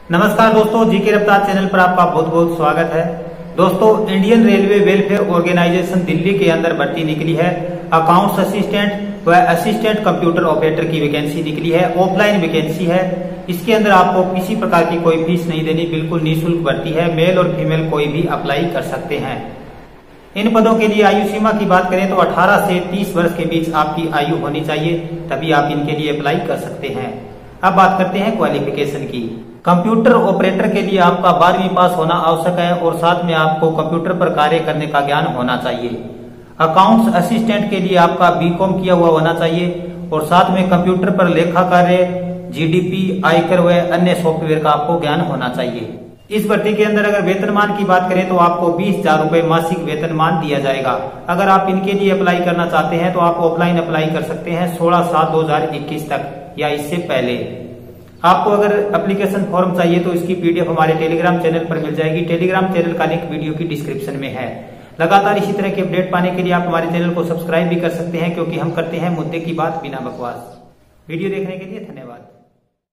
नमस्कार दोस्तों, जीके रफ्तार चैनल पर आपका बहुत बहुत स्वागत है। दोस्तों, Indian railway welfare organisation Delhi के अंदर भर्ती निकली है। अकाउंट्स असिस्टेंट व असिस्टेंट कंप्यूटर ऑपरेटर की वैकेंसी निकली है। ऑफलाइन वैकेंसी है। इसके अंदर आपको किसी प्रकार की कोई फीस नहीं देनी, बिल्कुल निःशुल्क भर्ती है। मेल और फीमेल कोई भी अप्लाई कर सकते हैं। इन पदों के लिए आयु सीमा की बात करें तो 18 से 30 वर्ष के बीच आपकी आयु होनी चाहिए, तभी आप इनके लिए अप्लाई कर सकते हैं। अब बात करते हैं क्वालिफिकेशन की। कंप्यूटर ऑपरेटर के लिए आपका 12वीं पास होना आवश्यक है और साथ में आपको कंप्यूटर पर कार्य करने का ज्ञान होना चाहिए। अकाउंट्स असिस्टेंट के लिए आपका बीकॉम किया हुआ होना चाहिए और साथ में कंप्यूटर पर लेखा कार्य, जीडीपी, आयकर व अन्य सॉफ्टवेयर का आपको ज्ञान होना चाहिए। इस भर्ती के अंदर अगर वेतनमान की बात करें तो आपको 20,000 रुपए मासिक वेतनमान दिया जाएगा। अगर आप इनके लिए अप्लाई करना चाहते हैं तो आप ऑफलाइन अप्लाई कर सकते हैं 16/7/2021 तक या इससे पहले। आपको अगर एप्लीकेशन फॉर्म चाहिए तो इसकी पीडीएफ हमारे टेलीग्राम चैनल पर मिल जाएगी। टेलीग्राम चैनल का लिंक वीडियो की डिस्क्रिप्शन में है। लगातार इसी तरह के अपडेट पाने के लिए आप हमारे चैनल को सब्सक्राइब भी कर सकते हैं, क्योंकि हम करते हैं मुद्दे की बात बिना बकवास। वीडियो देखने के लिए धन्यवाद।